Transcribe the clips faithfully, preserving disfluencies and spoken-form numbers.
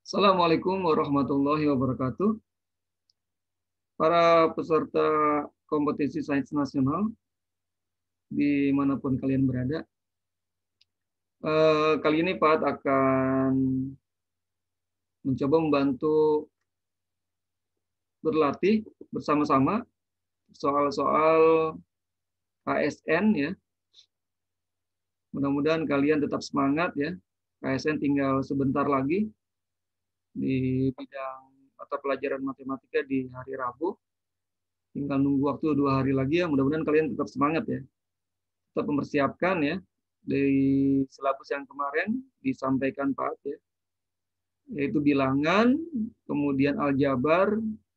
Assalamualaikum warahmatullahi wabarakatuh. Para peserta kompetisi sains nasional, dimanapun kalian berada. Eh, kali ini Pak akan mencoba membantu berlatih bersama-sama soal-soal K S N ya. Mudah-mudahan kalian tetap semangat ya. K S N tinggal sebentar lagi di bidang mata pelajaran matematika di hari Rabu. Tinggal nunggu waktu dua hari lagi ya. Mudah-mudahan kalian tetap semangat ya. Tetap mempersiapkan ya. Dari silabus yang kemarin disampaikan Pak ya. Yaitu bilangan, kemudian aljabar,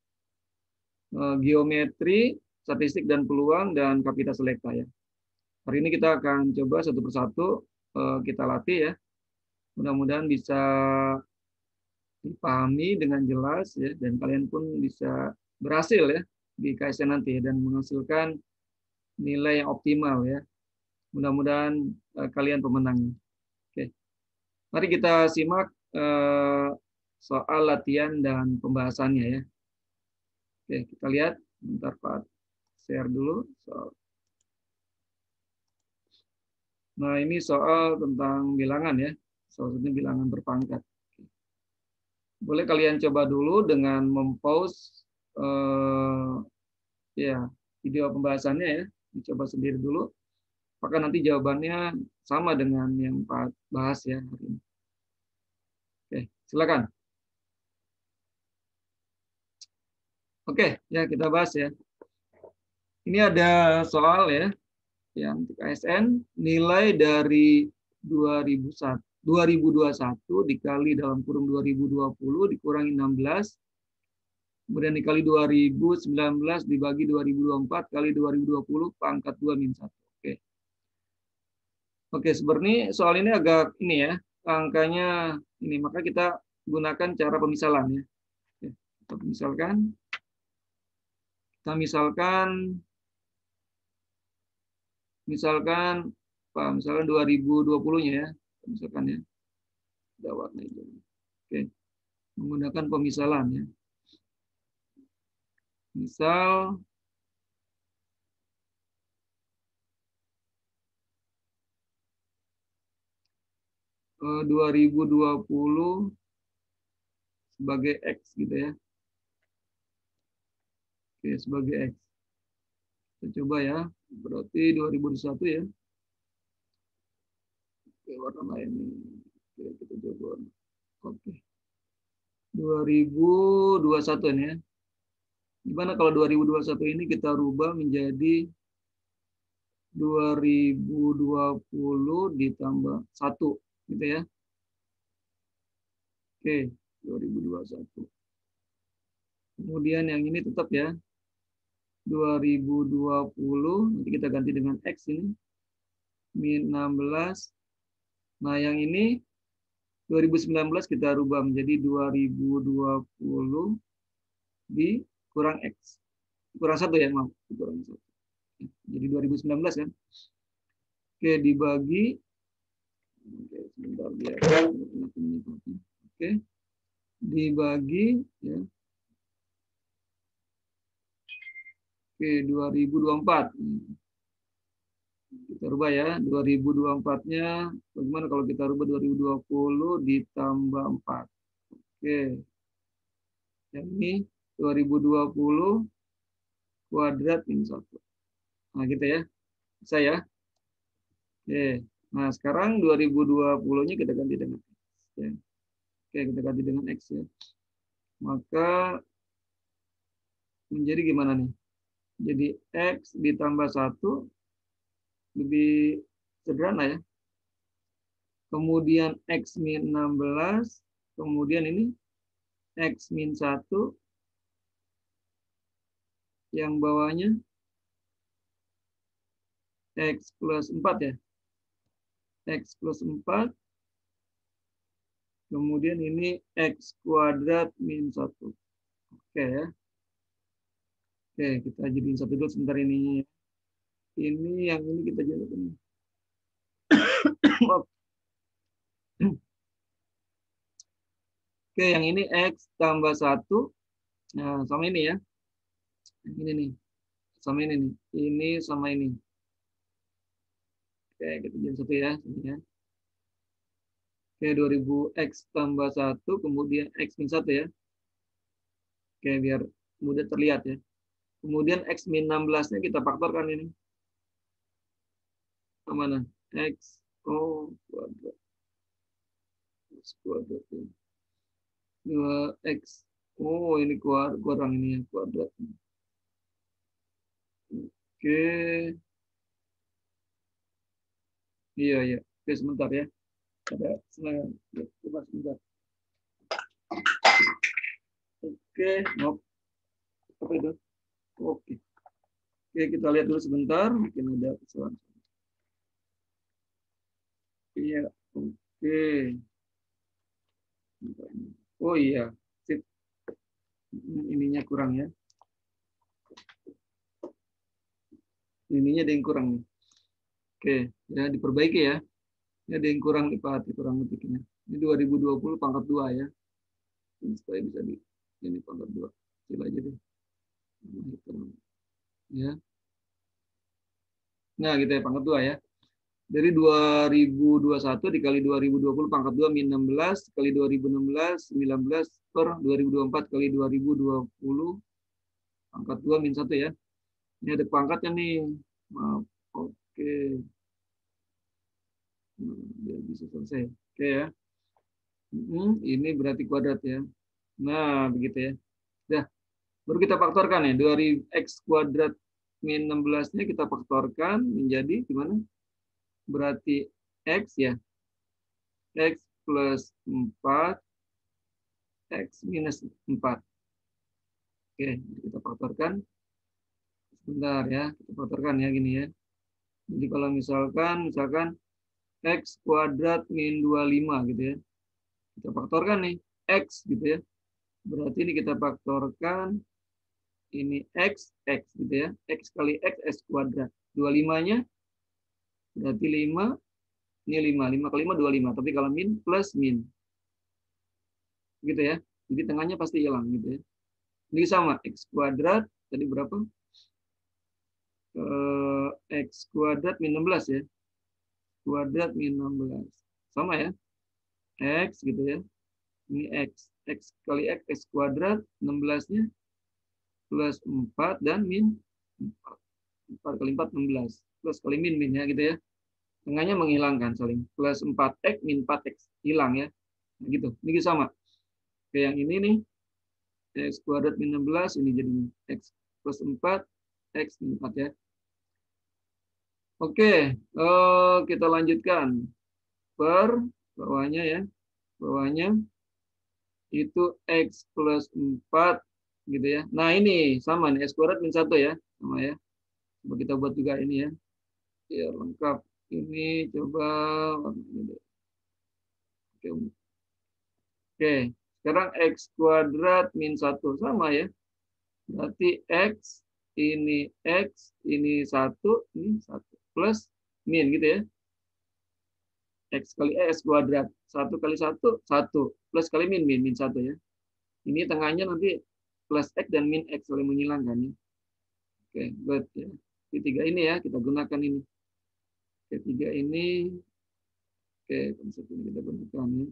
geometri, statistik dan peluang, dan kapita selekta ya. Hari ini kita akan coba satu persatu kita latih ya. Mudah-mudahan bisa dipahami dengan jelas ya, dan kalian pun bisa berhasil ya di K S N nanti ya, dan menghasilkan nilai yang optimal ya. Mudah-mudahan uh, kalian pemenangnya. Oke, mari kita simak uh, soal latihan dan pembahasannya ya. Oke, kita lihat. Bentar Pak, share dulu soal. Nah, ini soal tentang bilangan ya. Soalnya bilangan berpangkat. Boleh kalian coba dulu dengan mempause eh, ya video pembahasannya ya. Dicoba sendiri dulu. Apakah nanti jawabannya sama dengan yang Pak bahas ya hari ini. Oke, silakan. Oke, ya kita bahas ya. Ini ada soal ya. Yang K S N nilai dari dua ribu dua puluh satu dikali dalam kurung dua ribu dua puluh dikurangi enam belas, kemudian dikali dua ribu sembilan belas dibagi dua ribu dua puluh empat kali dua ribu dua puluh pangkat dua min satu. Oke. Oke, sebenarnya soal ini agak ini ya, angkanya ini, maka kita gunakan cara pemisalan ya. Oke, kita misalkan kita misalkan misalkan Pak, misalkan dua ribu dua puluh-nya ya. Misalkan ya. Ada warna hijau. Oke. Menggunakan pemisalan ya. Misal dua ribu dua puluh sebagai X gitu ya. Oke, sebagai X. Kita coba ya. Berarti dua ribu dua puluh satu ya. Oke, warna lain nih. Oke, kita coba. Oke. dua ribu dua puluh satu nih ya. Gimana kalau dua ribu dua puluh satu ini kita rubah menjadi dua ribu dua puluh ditambah satu gitu ya. Oke, dua ribu dua puluh satu. Kemudian yang ini tetap ya. dua ribu dua puluh, nanti kita ganti dengan X ini. Min enam belas. Nah, yang ini dua ribu sembilan belas kita rubah menjadi dua ribu dua puluh dikurang X. Kurang satu ya, maaf. Kurang satu. Jadi dua ribu sembilan belas kan. Oke, dibagi. Oke, sebentar biar. Oke, dibagi ya. Oke, dua ribu dua puluh empat. Kita rubah ya, dua ribu dua puluh empat-nya bagaimana kalau kita rubah dua ribu dua puluh ditambah empat. Oke. Yang ini dua ribu dua puluh kuadrat min satu. Nah, gitu ya. Bisa ya? Oke. Nah, sekarang dua ribu dua puluh-nya kita ganti dengan X. Ya. Oke, kita ganti dengan X ya. Maka menjadi gimana nih? Jadi X ditambah satu lebih sederhana ya. Kemudian X min enam belas, kemudian ini X min satu, yang bawahnya X plus empat ya. X plus empat, kemudian ini X kuadrat min satu. Oke ya. Oke, kita jadiin satu dulu sebentar ini. Ini yang ini kita jadikan. Oke, yang ini X tambah satu. Nah, sama ini ya. Yang ini nih. Sama ini nih. Ini sama ini. Oke, kita jadi satu ya. Sini ya. Oke, dua ribu X tambah satu, kemudian X min satu ya. Oke, biar mudah terlihat ya. Kemudian X min enam belas-nya kita faktorkan ini. Kemana? X, oh, kuadrat. X kuadrat ya. dua X. Oh, ini kurang ini ya, kuadrat. Oke. Iya, iya. Oke, sebentar ya. Ada serangan. Ya, coba sebentar. Oke, nope. Apa itu? Oke. Oke, kita lihat dulu sebentar. Mungkin ada kesalahan. Iya, oke. Oh iya, sip. Ininya kurang ya. Ininya ada yang kurang nih. Oke, ya diperbaiki ya. Ini ada yang kurang nih Pak, kurang ngetiknya. Ini dua ribu dua puluh pangkat dua ya. Ini supaya bisa di ini pangkat dua. Coba aja deh. Ya. Nah, gitu ya pangkat dua ya. Dari dua ribu dua puluh satu dikali dua ribu dua puluh pangkat dua min enam belas kali dua ribu enam belas sembilan belas per dua ribu dua puluh empat kali dua ribu dua puluh pangkat dua min satu ya. Ini ada pangkatnya nih. Maaf. Oke. Nah, biar bisa selesai. Oke ya. Hmm, ini berarti kuadrat ya. Nah, begitu ya. Dah, baru kita faktorkan ya. Dari X kuadrat min enam belas-nya kita faktorkan menjadi gimana? Berarti X ya. X plus empat, X minus empat. Oke, kita faktorkan. Sebentar ya, kita faktorkan ya gini ya. Jadi kalau misalkan, misalkan X kuadrat min dua puluh lima gitu ya. Kita faktorkan nih, X gitu ya. Berarti ini kita faktorkan, ini X, X gitu ya. X kali X, X kuadrat. dua puluh lima-nya berarti lima, ini lima. lima kali lima, dua puluh lima. Tapi kalau min, plus min. Gitu ya. Jadi tengahnya pasti hilang gitu ya. Ini sama, X kuadrat, tadi berapa? X kuadrat min enam belas ya. Kuadrat min enam belas. Sama ya. X gitu ya. Ini X. X kali X, X kuadrat. enam belas-nya plus empat dan min empat. empat kali empat, enam belas. Plus kali min, min ya gitu ya. Tengahnya menghilangkan saling. Plus empat X min empat X. Hilang ya. Nah, gitu. Ini sama. Kayak yang ini nih. X kuadrat min enam belas. Ini jadi X plus empat. X min empat ya. Oke. Eh, kita lanjutkan. Per bawahnya ya. Bawahnya itu X plus empat gitu ya. Nah ini sama nih, X kuadrat min satu ya. Sama ya. Coba kita buat juga ini ya. Ya lengkap. Ini coba. Oke. Oke. Sekarang X kuadrat min satu. Sama ya. Berarti X, ini X, ini satu, ini satu. Plus min gitu ya. X kali X kuadrat. satu kali satu, satu. Plus kali min, min, min satu ya. Ini tengahnya nanti plus X dan min X saling menghilangkan ya. Oke, good ya. Ketiga ini ya, kita gunakan ini. Ketiga ini, oke, konsep ini kita gunakan ya.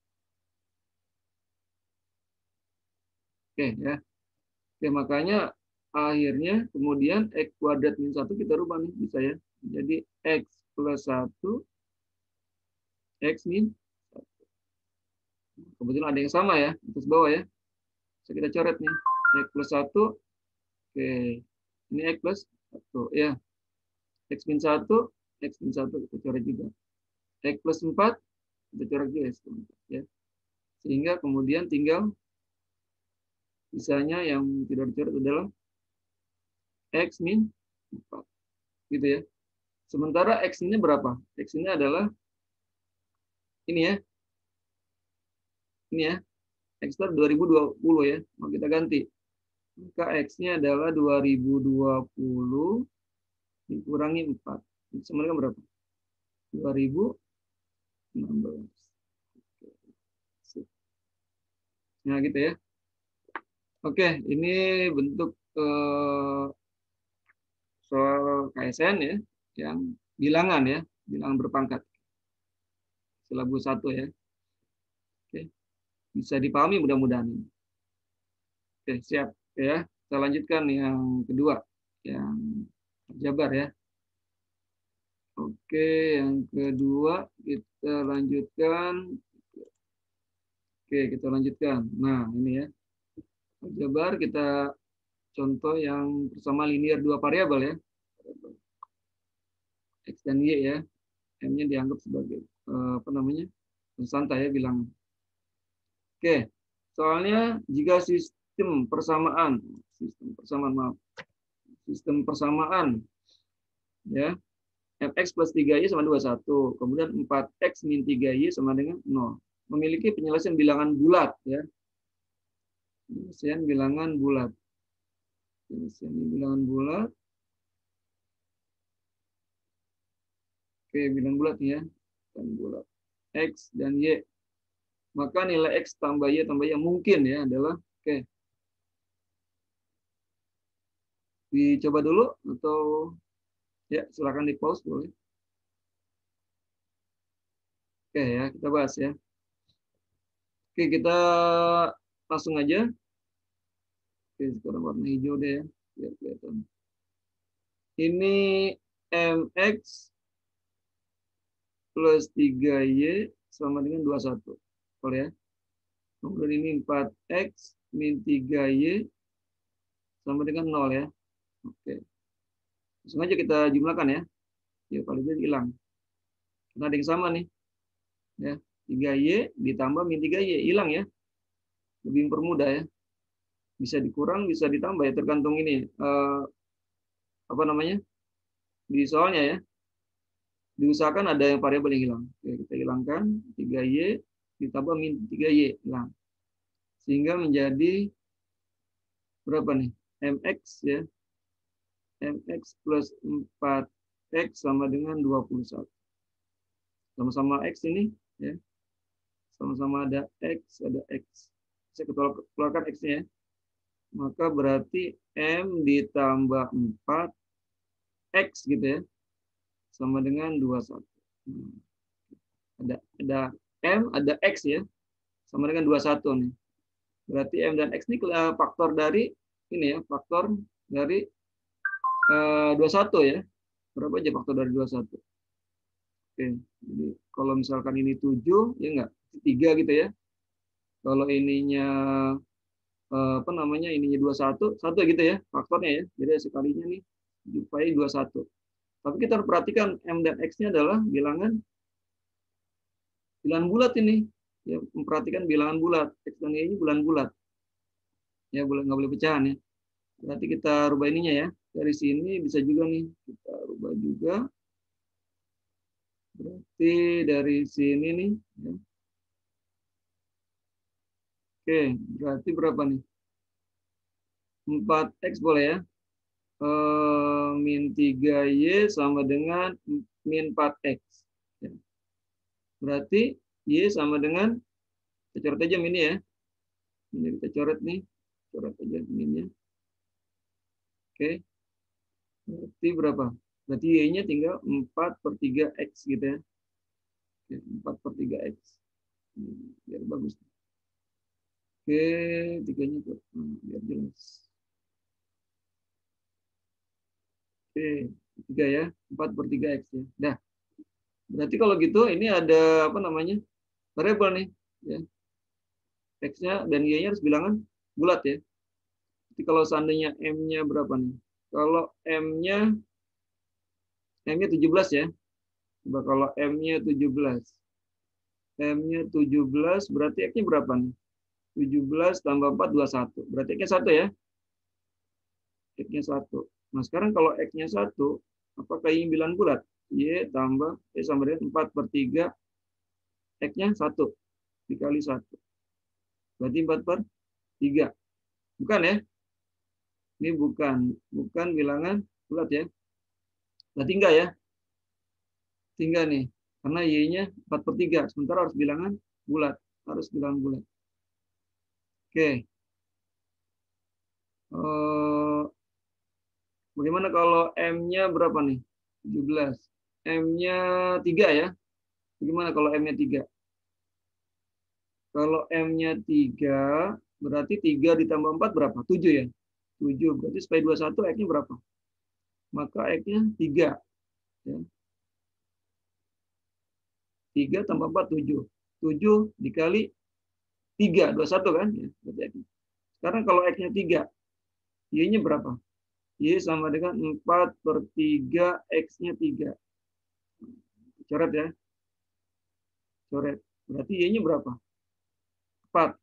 Oke ya. Oke, makanya akhirnya kemudian X kuadrat min satu kita rubah nih, bisa ya. Jadi X plus satu, X min satu. Kebetulan ada yang sama ya, atas bawah ya. Bisa kita coret nih. X plus satu, oke. Ini X plus satu ya. X min satu, X min satu kita coret juga. X plus empat, kita coret juga ya. Sehingga kemudian tinggal sisanya yang tidak dicoret adalah X min empat. Gitu ya. Sementara X ini berapa? X ini adalah ini ya. Ini ya. X itu dua ribu dua puluh ya. Mau kita ganti. Maka X-nya adalah dua ribu dua puluh dikurangi empat. Sama dengan berapa? dua ribu enam belas. Nah, gitu ya. Oke, ini bentuk eh, soal K S N ya, yang bilangan ya, bilangan berpangkat. Silabus satu ya. Oke, bisa dipahami mudah-mudahan. Oke, siap ya. Kita lanjutkan yang kedua, yang aljabar ya. Oke, yang kedua kita lanjutkan. Oke, kita lanjutkan. Nah, ini ya. Aljabar kita contoh yang bersama linear dua variabel ya. X dan Y ya. M-nya dianggap sebagai eh, apa namanya? Konstanta ya bilang. Oke. Soalnya jika sistem persamaan, sistem persamaan maaf. Sistem persamaan ya. Fx plus tiga y sama dua puluh satu. Kemudian empat x min tiga y sama dengan nol. Memiliki penyelesaian bilangan bulat ya. Penyelesaian bilangan bulat. Penyelesaian bilangan bulat. Oke, bilangan bulat ya. Dan bulat. X dan Y. Maka nilai X tambah Y tambah Y mungkin ya adalah oke. Dicoba dulu atau ya silakan di pause boleh. Oke ya, kita bahas ya. Oke, kita langsung aja. Oke, sekarang warna hijau deh ya, biar kelihatan. Ini mx plus tiga y sama dengan dua puluh satu. Boleh ya? Kemudian ini empat x min tiga y sama dengan nol ya. Oke. Langsung aja kita jumlahkan ya. Ya, kalau jadi hilang. Karena ada yang sama nih. Ya, tiga y ditambah min tiga y hilang ya. Lebih mempermudah ya. Bisa dikurang, bisa ditambah ya, tergantung ini eh, apa namanya? Di soalnya ya. Diusahakan ada yang variabel yang hilang. Oke, kita hilangkan tiga y ditambah min tiga y hilang. Sehingga menjadi berapa nih? Mx ya. Mx plus empat x sama dengan dua puluh satu. Sama-sama x ini ya. Sama-sama ada x, ada x. Saya keluarkan x-nya ya. Maka berarti m ditambah empat x gitu ya. Sama dengan dua puluh satu. Hmm. Ada ada m, ada x ya. Sama dengan dua puluh satu nih. Berarti m dan x ini faktor dari ini ya, faktor dari eh, dua puluh satu ya. Berapa aja faktor dari dua puluh satu? Oke, jadi kalau misalkan ini tujuh, ya enggak? tiga gitu ya. Kalau ininya eh, apa namanya? Ininya dua puluh satu, satu gitu ya faktornya ya. Jadi sekalinya nih jumpai dua puluh satu. Tapi kita harus perhatikan m dan x-nya adalah bilangan bilangan bulat ini. Ya, memperhatikan bilangan bulat. X dan y ini bilangan bulat. Ya, boleh nggak boleh pecahan ya. Berarti kita rubah ininya ya. Dari sini bisa juga nih kita rubah juga. Berarti dari sini nih. Ya. Oke, berarti berapa nih? empat x boleh ya. Eh, min tiga y sama dengan min empat x. Ya. Berarti y sama dengan, kita coret aja min ya. Ini kita coret nih. Coret aja minnya. Oke. Berarti berapa? Berarti y-nya tinggal empat per tiga x gitu ya. Oke, empat per tiga x. Biar bagus. Oke, tiganya tuh. Hmm, biar jelas. Oke, tiga ya. empat per tiga x ya. Dah. Berarti kalau gitu ini ada apa namanya? Variabel nih. Ya. X-nya dan y-nya harus bilangan bulat ya. Jadi kalau seandainya M-nya berapa nih? Kalau M-nya M-nya tujuh belas ya. Coba kalau M-nya tujuh belas. M-nya tujuh belas berarti X-nya berapa nih? tujuh belas tambah empat, dua puluh satu. Berarti X-nya satu ya. X-nya satu. Nah, sekarang kalau X-nya satu, apakah Y bilangan bulat? Y tambah Y sama dengan empat per tiga. X-nya satu. Dikali satu. Berarti empat per tiga. Bukan ya? Ini bukan. Bukan bilangan bulat ya. Berarti enggak ya? Tinggal nih. Karena Y-nya empat per tiga. Sementara harus bilangan bulat. Harus bilangan bulat. Oke. Eh, bagaimana kalau M-nya berapa nih? tujuh belas. M-nya tiga ya. Bagaimana kalau M-nya tiga? Kalau M-nya tiga, berarti tiga ditambah empat berapa? tujuh ya? tujuh. Berarti supaya dua puluh satu, X-nya berapa? Maka X-nya tiga. Ya. tiga tambah empat, tujuh. tujuh dikali tiga, dua puluh satu kan? Ya, berarti X. Sekarang kalau X-nya tiga, Y-nya berapa? Y sama dengan empat per tiga, X-nya tiga. Coret ya. Coret. Berarti Y-nya berapa? empat.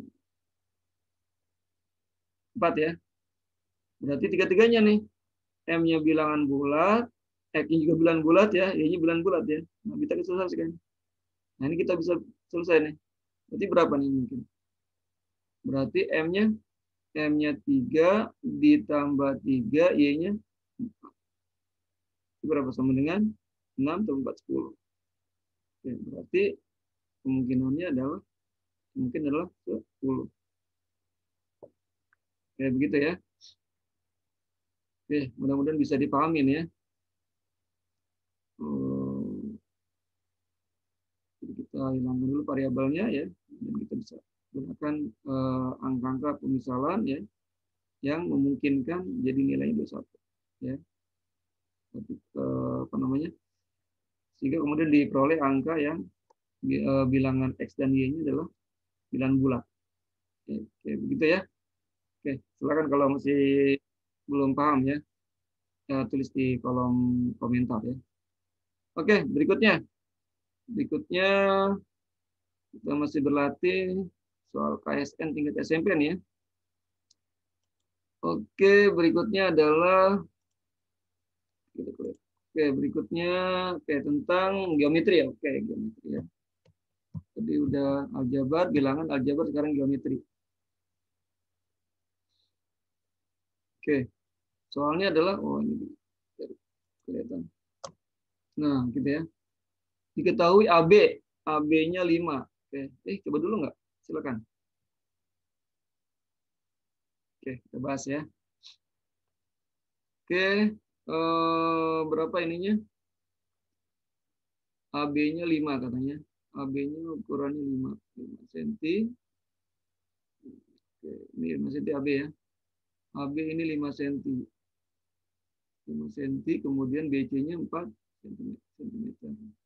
empat ya. Berarti tiga-tiganya nih. M-nya bilangan bulat, X-nya juga bilangan bulat ya, Y-nya bilangan bulat ya. Nah, kita selesaikan. Nah, ini kita bisa selesai nih. Berarti berapa nih mungkin? Berarti M-nya M-nya tiga ditambah tiga, Y-nya berapa? Sama dengan enam tambah empat, sepuluh. Oke, berarti kemungkinannya adalah mungkin adalah sepuluh. Kayak begitu ya. Oke, mudah-mudahan bisa dipahamin ya. Hmm, Jadi kita hilangkan dulu variabelnya ya, dan kita bisa gunakan eh, angka-angka pemisalan ya, yang memungkinkan jadi nilainya dua puluh satu ya. Tapi, eh, apa namanya? Sehingga kemudian diperoleh angka yang eh, bilangan X dan Y-nya adalah bilangan bulat. Oke, oke, begitu ya. Oke, silakan kalau masih belum paham ya, eh, tulis di kolom komentar ya. Oke, berikutnya. Berikutnya kita masih berlatih soal K S N tingkat S M P nih ya. Oke, berikutnya adalah Oke, berikutnya oke tentang geometri ya. Oke, geometri ya. Tadi udah aljabar, bilangan aljabar, sekarang geometri. Oke. Soalnya adalah oh ini kelihatan. Nah, gitu ya. Diketahui A B, A B-nya lima. Oke. Eh, coba dulu nggak? Silakan. Oke, kita bahas ya. Oke, eh, berapa ininya? A B-nya lima katanya. A B-nya ukurannya lima, lima sentimeter. Oke, ini lima sentimeter A B ya. A B ini lima sentimeter. lima sentimeter, kemudian B C-nya empat sentimeter.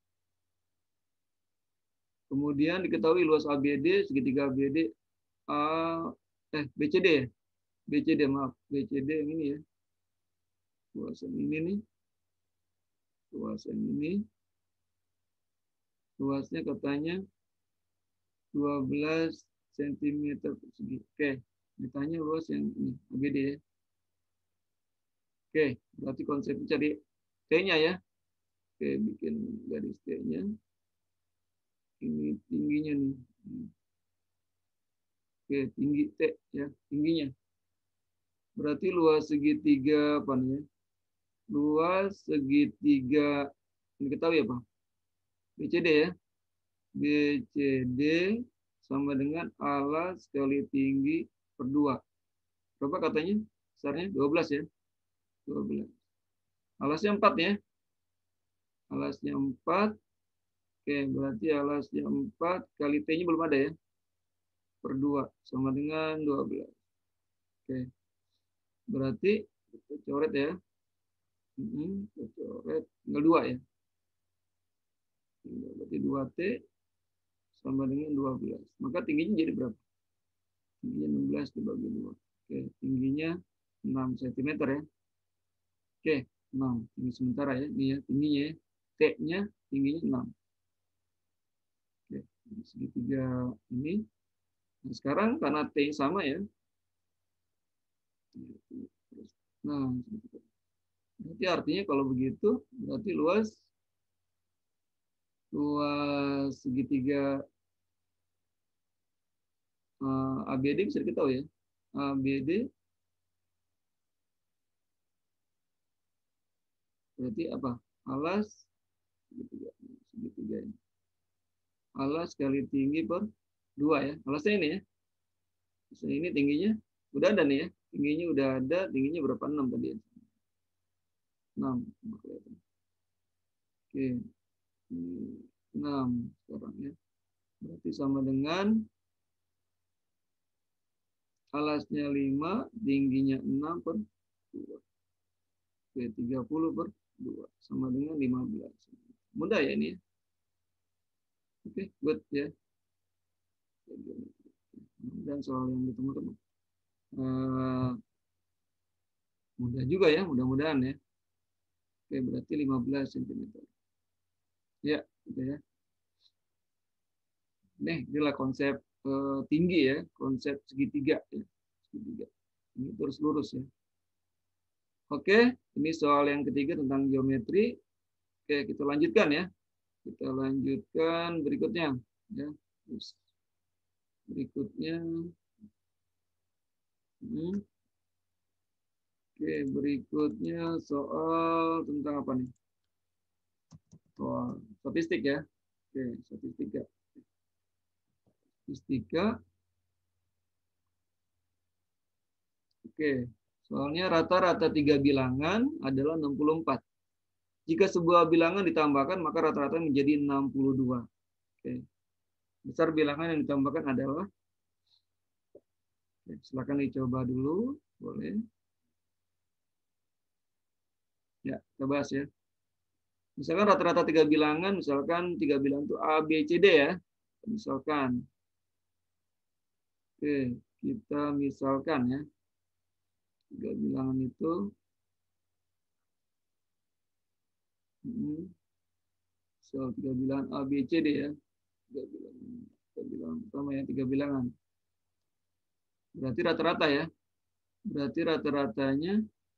Kemudian diketahui luas A B D, segitiga A B D, A, eh, B C D ya? B C D, maaf. B C D yang ini ya. Luas yang ini nih. Luas yang ini. Luasnya katanya dua belas sentimeter persegi. Oke, ditanya luas yang ini, A B D ya. Oke, berarti konsepnya cari T-nya ya. Oke, bikin garis T-nya. Ini tingginya nih. Oke, tinggi T ya, tingginya. Berarti luas segitiga apa nih ya? Luas segitiga, ini ketahui apa? B C D ya. B C D sama dengan alas kali tinggi per dua. Berapa katanya? Besarnya dua belas ya. dua belas. Alasnya empat ya. Alasnya empat. Oke, berarti alasnya empat kali T-nya belum ada ya. Per dua sama dengan dua belas. Oke. Berarti kita coret ya. Hmm, kita coret tinggal dua ya. Berarti dua T sama dengan dua belas. Maka tingginya jadi berapa? Tingginya enam belas dibagi dua. Oke, tingginya enam sentimeter ya. Oke, enam. Tinggi sementara ya. Ini ya, tingginya ya. T-nya tingginya enam. Oke, segitiga ini. Nah, sekarang karena T sama ya. Nah, berarti artinya kalau begitu, berarti luas luas segitiga uh, A B D bisa kita tahu ya. A B D berarti apa? Alas segitiga, segitiga ini. Alas kali tinggi per dua ya. Alasnya ini ya. Ini tingginya udah ada nih ya. Tingginya udah ada, tingginya berapa? enam tadi ya. enam. Oke. enam sekarang ya. Berarti sama dengan alasnya lima, tingginya enam per dua. Oke, tiga puluh per dua. Sama dengan lima belas. Mudah ya ini ya. Oke, good ya. Dan soal yang ditemu-temu. Uh, mudah juga ya, mudah-mudahan ya. Oke, berarti lima belas sentimeter. Ya, gitu ya. Nih, inilah konsep uh, tinggi ya, konsep segitiga ya. Segitiga. Ini terus lurus ya. Oke, ini soal yang ketiga tentang geometri. Oke, kita lanjutkan ya. Kita lanjutkan berikutnya ya. Berikutnya. Hmm. Oke, berikutnya soal tentang apa nih? Soal statistik ya. Oke, statistika. Statistika. Oke, soalnya rata-rata tiga bilangan adalah enam puluh empat. Jika sebuah bilangan ditambahkan, maka rata-rata menjadi enam puluh dua. Oke. Besar bilangan yang ditambahkan adalah, oke, silakan dicoba dulu, boleh. Ya, kita bahas ya. Misalkan rata-rata tiga bilangan, misalkan tiga bilangan itu A, B, C, D ya. Misalkan. Oke, kita misalkan ya. Tiga bilangan itu. Hmm, so, tiga bilangan A, B, C, D ya. Tiga bilangan, tiga bilangan pertama ya, tiga bilangan. Berarti rata-rata ya. Berarti rata-ratanya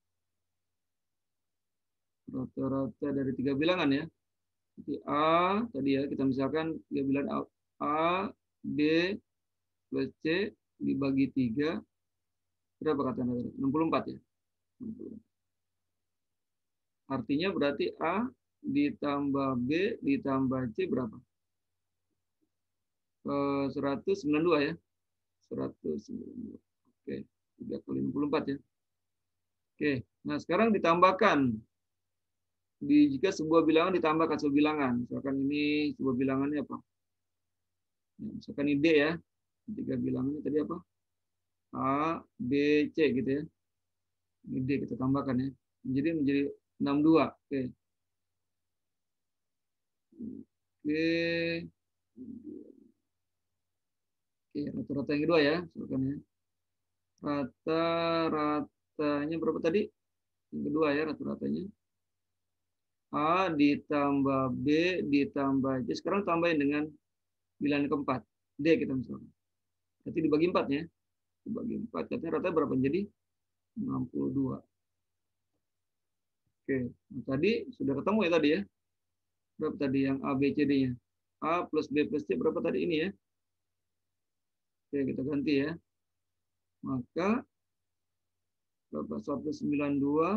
rata-rata dari tiga bilangan ya. Jadi A tadi ya, kita misalkan tiga bilangan A, A B plus C dibagi tiga, berapa katanya? enam puluh empat ya. enam puluh empat. Artinya berarti A ditambah B ditambah C berapa? seratus sembilan puluh dua ya. seratus sembilan puluh dua. Oke, tiga kali enam puluh empat ya. Oke, nah sekarang ditambahkan. Di, jika sebuah bilangan ditambahkan sebuah bilangan, misalkan ini sebuah bilangannya apa? Ya, misalkan ini D ya, tiga bilangannya tadi apa? A, B, C gitu ya. Ini D kita tambahkan ya. Jadi menjadi enam puluh dua. Oke. Oke. Oke, rata-rata yang kedua ya, misalkan ya. Rata-ratanya berapa tadi? Yang kedua ya, rata-ratanya. A ditambah B ditambah C. Sekarang tambahin dengan bilangan keempat. D kita misalkan. Berarti dibagi empat ya. Dibagi empat. Katanya rata berapa? Jadi enam puluh dua. Oke. Nah, tadi sudah ketemu ya tadi ya. Berapa tadi yang A, B, C, D-nya? A plus B plus C berapa tadi ini ya? Oke, kita ganti ya. Maka berapa? seratus sembilan puluh dua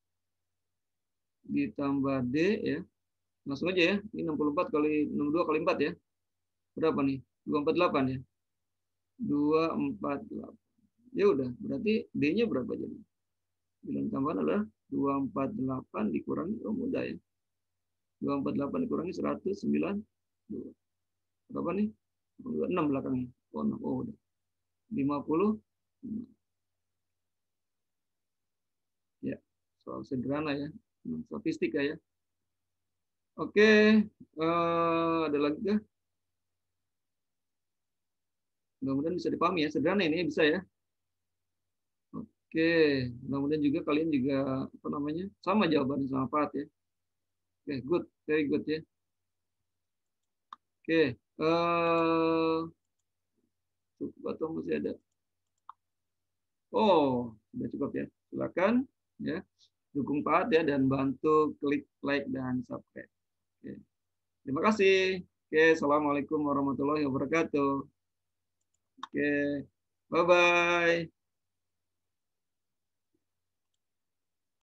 ditambah D ya. Langsung aja ya. Ini enam puluh empat kali enam puluh dua kali empat ya. Berapa nih? dua ratus empat puluh delapan ya. dua ratus empat puluh delapan. Ya udah, berarti D-nya berapa jadi? Bilangan tambahan adalah dua ratus empat puluh delapan dikurangi, oh mudah ya. dua ratus empat puluh delapan dikurangi seratus sembilan puluh dua. Berapa nih? enam belakangnya. Oh, enam. Oh, udah. lima puluh. Ya, soal sederhana ya. Statistika ya. Oke, uh, ada lagi kah? Mudah-mudahan bisa dipahami ya. Sederhana ini bisa ya. Oke, mudah-mudahan juga kalian juga apa namanya sama jawabannya sama Pak ya. Oke, good, very good ya. Oke, uh, cukup atau masih ada? Oh, sudah cukup ya. Silakan ya, dukung Pak ya dan bantu klik like dan subscribe. Oke. Terima kasih. Oke, assalamualaikum warahmatullahi wabarakatuh. Oke, bye bye.